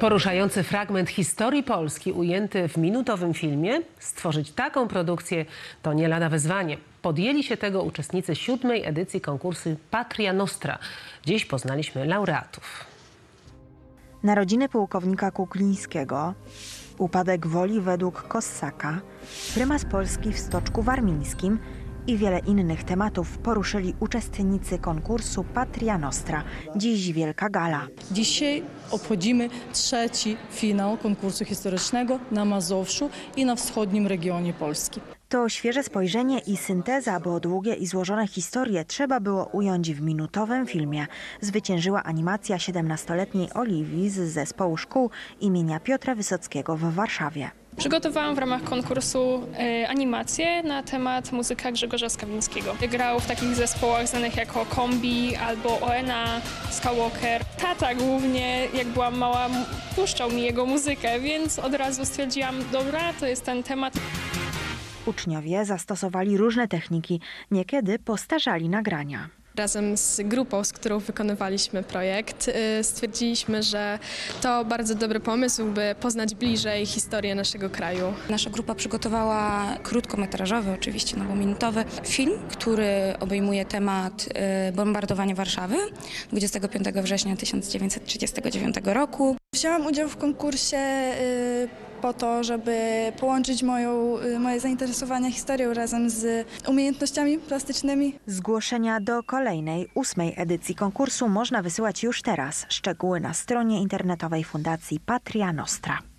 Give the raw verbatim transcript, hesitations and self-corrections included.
Poruszający fragment historii Polski ujęty w minutowym filmie, stworzyć taką produkcję to nie lada wyzwanie. Podjęli się tego uczestnicy siódmej edycji konkursu Patria Nostra. Dziś poznaliśmy laureatów. Narodziny pułkownika Kuklińskiego, upadek Woli według Kossaka, prymas Polski w Stoczku Warmińskim i wiele innych tematów poruszyli uczestnicy konkursu Patria Nostra. Dziś wielka gala. Dzisiaj obchodzimy trzeci finał konkursu historycznego na Mazowszu i na wschodnim regionie Polski. To świeże spojrzenie i synteza, bo długie i złożone historie trzeba było ująć w minutowym filmie. Zwyciężyła animacja siedemnastoletniej Oliwii z zespołu szkół imienia Piotra Wysockiego w Warszawie. Przygotowałam w ramach konkursu e, animację na temat muzyka Grzegorza Skawińskiego. Grał w takich zespołach znanych jako Kombi albo O N A, Skywalker. Tata głównie, jak byłam mała, puszczał mi jego muzykę, więc od razu stwierdziłam, dobra, to jest ten temat. Uczniowie zastosowali różne techniki, niekiedy postarzali nagrania. Razem z grupą, z którą wykonywaliśmy projekt, stwierdziliśmy, że to bardzo dobry pomysł, by poznać bliżej historię naszego kraju. Nasza grupa przygotowała krótkometrażowy, oczywiście no bo minutowy, film, który obejmuje temat bombardowania Warszawy dwudziestego piątego września tysiąc dziewięćset trzydziestego dziewiątego roku. Wzięłam udział w konkursie po to, żeby połączyć moją, moje zainteresowania historią razem z umiejętnościami plastycznymi. Zgłoszenia do kolejnej, ósmej edycji konkursu można wysyłać już teraz. Szczegóły na stronie internetowej Fundacji Patria Nostra.